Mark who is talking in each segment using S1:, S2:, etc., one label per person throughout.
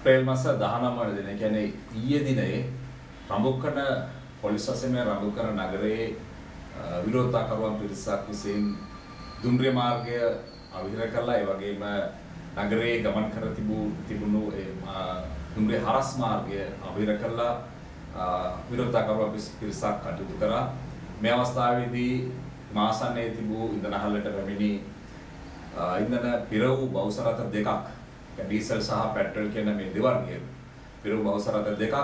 S1: අප්‍රේල් මාස 19 වන දින කියන්නේ ඊයේ දිනේ රඹුක්කන පොලිස් ස්ටේෂනයේ රඹුක්කන නගරයේ විරෝධතාකරුවන් පිරිසක් විසින් දුම්රිය මාර්ගය අවහිර කළා. ඒ වගේම නගරයේ ගමන් කර තිබුණු දුම්රිය හරස් මාර්ගය අවහිර කළා. විරෝධතාකරුවන් පිරිසක් කටයුතු කරා. මේ අවස්ථාවේදී මාසන්නේ තිබූ ඉන්ධන හලට පැමිණි ඉන්ධන පිර වූ බවුසර රථ දෙකක්, ඩීසල් සහ පෙට්‍රල් කියන මේ දෙවර්ගයේ පිර වූ බවුසර රථ දෙකක්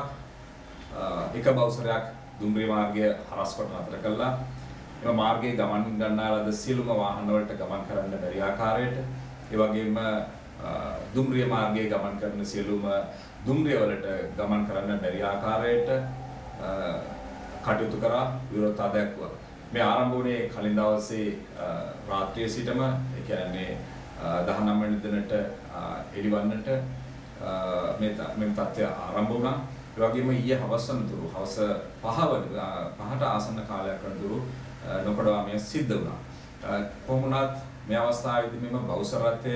S1: එක බවුසරයක් දුම්රිය මාර්ගය හරස් කොට නතර කළා. එම මාර්ගයේ ගමන් ගන්නා ලද සියලුම වාහන වලට ගමන් කරන්න බැරි ආකාරයට, ඒ වගේම දුම්රිය මාර්ගයේ ගමන් කරන සියලුම දුම්රිය වලට ගමන් කරන්න බැරි ආකාරයට කටයුතු කරා, විරෝධතා දැක්වුවා. මේ ආරම්භ වුණේ කලින් දවසේ රාත්‍රියේ සිටම, ඒ කියන්නේ 19 වෙනි දිනට එළිවන්නට මේ තත්ත්වය ආරම්භ වුණා. ඒ වගේම ඊයේ හවස වනතුරු හවස 5ට ආසන්න කාලයක් වනතුරු නොකඩවා මේ සිද්ධ වුණා. කොහොම වුණත් මේ අවස්ථාවේදී මෙම බවුසර රථය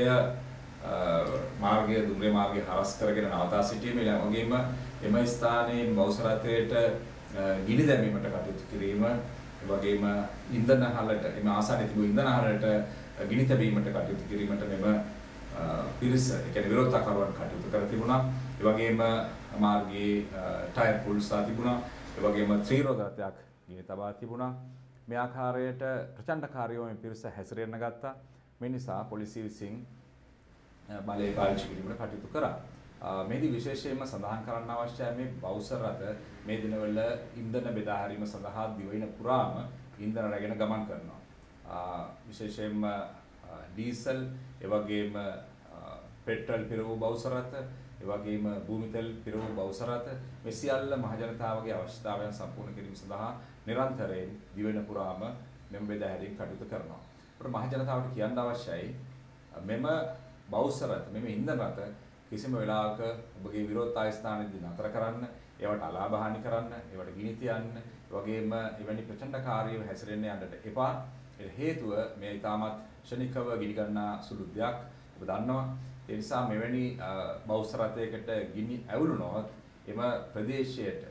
S1: මාර්ගයේ දුම්රිය මාර්ගයේ හරස් කරගෙන නවතා සිටීම, ඒ වගේම එම ස්ථානයේ බවුසර රථයට ගිනි දැමීමට කටයුතු කිරීම, ඒ වගේම ඉන්ධන හලට එම ආසන්නයේ තිබූ ඉන්ධන හලට ගිනි තැබීමට කටයුතු කිරීමට මෙම පිරිස, ඒ කියන්නේ විරෝධතාකරුවන් කටයුතු කර තිබුණා. ඒ වගේම මාර්ගයේ ටයර් පුල්සා තිබුණා. ඒ වගේම ත්‍රිරෝද රථයක් ගිනි තබා තිබුණා. මේ ආකාරයට ප්‍රචණ්ඩකාරීව මේ පිරිස හැසිරෙන්න ගත්තා. මේ නිසා පොලිසිය විසින් බලය පාවිච්චි කිරීමට කටයුතු කරා. මේදී විශේෂයෙන්ම සඳහන් කරන්න අවශ්‍යයි මේ බවුසර රථ මේ දිනවල ඉන්ධන බෙදා හැරීම සඳහා දිවයින පුරාම ඉන්ධන රැගෙන ගමන් කරනවා. විශේෂයෙන්ම ඩීසල්, ඒ වගේම පෙට්‍රල් පිර වූ බවුසර රථ, ඒ වගේම භූමි තෙල් පිර වූ බවුසර රථ, මේ සියල්ල මහ ජනතාවගේ අවශ්‍යතාවයන් සම්පූර්ණ කිරීම සඳහා නිරන්තරයෙන් දිවයින පුරාම මෙම බෙදා හැරීම් කටයුතු කරනවා. අපිට මහ ජනතාවට කියන්න අවශ්‍යයි මෙම බවුසර රථ, මෙම ඉන්ධන රථ කිසිම වෙලාවක ඔබගේ විරෝධතා ස්ථානයේදී නතර කරන්න, ඒවට අලාභ හානි කරන්න, ඒවට ගිනි තියන්න, ඒ වගේම එවැනි ප්‍රචණ්ඩකාරීව හැසිරෙන්න යන්නට එපා. ඒ හේතුව මේ ඉතාමත් ක්ෂණිකව ගිනි ගන්නා සුළු දෙයක් ඔබ දන්නවා. ඒ නිසා මෙවැනි බවුසර රථයකට ගිනි ඇවුලුනොත් එම ප්‍රදේශයට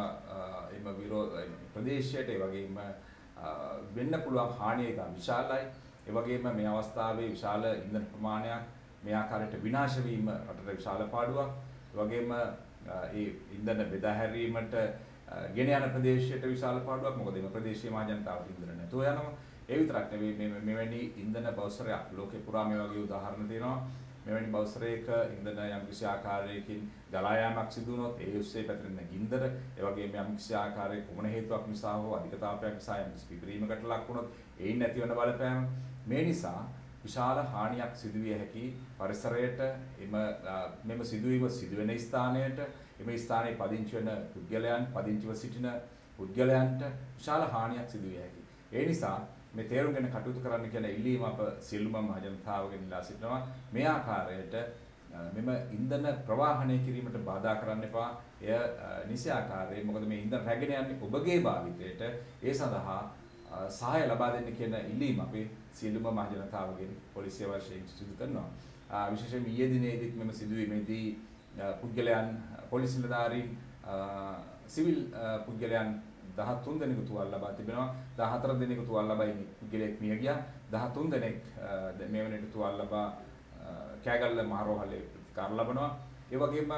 S1: ප්‍රදේශයට ඒ වගේම වෙන්න පුළුවන් හානිය ඉතා විශාලයි. ඒ වගේම මේ අවස්ථාවේ විශාල ඉන්ධන ප්‍රමාණයක් මේ ආකාරයට විනාශ වීම රටට විශාල පාඩුවක්. ඒ වගේම ඒ ඉන්ධන බෙදා හැරීමට ගෙන යන ප්‍රදේශයට විශාල පාඩුවක්. මොකද මේ ප්‍රදේශයේ මහ ජනතාවට ඉන්ධන නැතුව යනවා. ඒ විතරක් නෙවෙයි මෙවැනි ඉන්ධන බවුසරයක් ලෝකේ පුරා මේ වගේ උදාහරණ තියෙනවා. මෙවැනි බවුසරයක ඉන්ධන යම්කිසි ආකාරයකින් ගලා යාමක් සිදු වුණොත් ඒ ඔස්සේ පැතිරෙන ගින්දර, ඒ වගේම යම්කිසි ආකාරයක කුමන හේතුවක් නිසා හෝ අධික තාපයක් නිසා යම්කිසි පිපිරීමකට ලක් වුණොත් ඒයින් නැතිවන බලපෑම, මේ නිසා විශාල හානියක් සිදුවිය හැකි පරිසරයට, මෙම සිදුවීම සිදුවෙන ස්ථානයට, එම ස්ථානයේ පදිංචි වෙන පුද්ගලයන්, පදිංචිව සිටින පුද්ගලයන්ට විශාල හානියක් සිදුවිය හැකි. ඒ නිසා මේ තේරුම් ගන්න කටයුතු කරන්න කියන ඉල්ලීම අප සියලුම මහ ජනතාවගෙන් ඉල්ලා සිටිනවා. මේ ආකාරයට මෙම ඉන්ධන ප්‍රවාහනය කිරීමට බාධා කරන්න එපා. එය නිසි ආකාරයෙන්, මොකද මේ ඉන්ධන රැගෙන යන්නේ ඔබගේ භාවිතයට, ඒ සඳහා සහාය ලබා දෙන්න කියන ඉල්ලීම අපි සියලුම මහ ජනතාවගෙන් පොලිසිය වශයෙන් සිදු කරනවා. විශේෂයෙන්ම ඊයේ දිනේදීත් මෙම සිදුවීමේදී පුද්ගලයන්, පොලිස් නිලධාරීන්, සිවිල් පුද්ගලයන් 13 දෙනෙකු තුවාල ලබා තිබෙනවා. 14 දෙනෙකු තුවාල ලබා ඉන්නේ පුද්ගලයෙක් මිය ගියා. 13 දෙනෙක් මේ වෙනට තුවාල ලබා කෑගල්ල මහරෝහලේ ප්‍රතිකාර ලබනවා. ඒ වගේම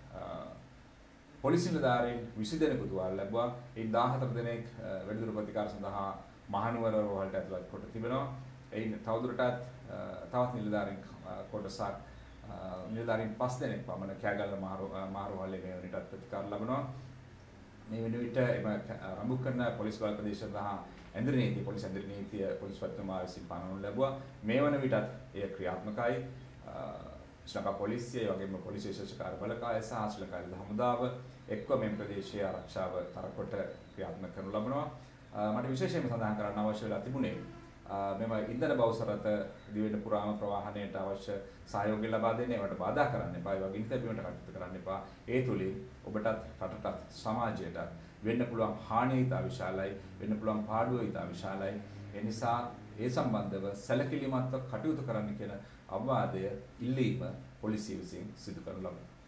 S1: පොලිස් නිලධාරීන් 20 දෙනෙකු තුවාල ලැබුවා. ඒ 14 දෙනෙක් වැඩිදුර ප්‍රතිකාර සඳහා මහනුවර රෝහලට ඇතුළත් කොට තිබෙනවා. එයින් තවදුරටත් තවත් නිලධාරීන් කොටසක්, නිලධාරීන් 5 දෙනෙක් පමණ කෑගල්ල මහරෝහලේ මේ වෙනටත් ප්‍රතිකාර ලබනවා. මේ වෙන විට එම රඹුක්කන පොලිස් බල ප්‍රදේශ සහ ඇඳරි නීතිය, පොලිස් ඇඳරි නීතිය පොලිස් පත්තුමා විසින් පනවනු ලැබුවා. මේ වන විටත් එය ක්‍රියාත්මකයි. ශ්‍රී ලංකා පොලිසිය, ඒ වගේම පොලිස් විශේෂ කාර්ය බළකාය සහ ශ්‍රී ලංකා යුද හමුදාව එක්ව මේ ප්‍රදේශයේ ආරක්ෂාව තරකොට ක්‍රියාත්මක කරනු ලබනවා. මට විශේෂයෙන්ම සඳහන් කරන්න අවශ්‍ය වෙලා තිබුණේ මෙම ඉන්ධන බවුසර රථ දිවෙන පුරාම ප්‍රවාහනයට අවශ්‍ය සහයෝගය ලබා දෙන්න, ඒවට බාධා කරන්න එපා, ඒ වගේම තැබීමට කටයුතු කරන්න එපා. ඒ තුලින් ඔබටත්, රටටත්, සමාජයටත් වෙන්න පුළුවන් හානිය ඉතා විශාලයි, වෙන්න පුළුවන් පාඩුව ඉතා විශාලයි. ඒ නිසා ඒ සම්බන්ධව සැලකිලිමත්ව කටයුතු කරන්න කියන අවවාදය, ඉල්ලීම පොලිසිය විසින් සිදු කරනු ලබනවා.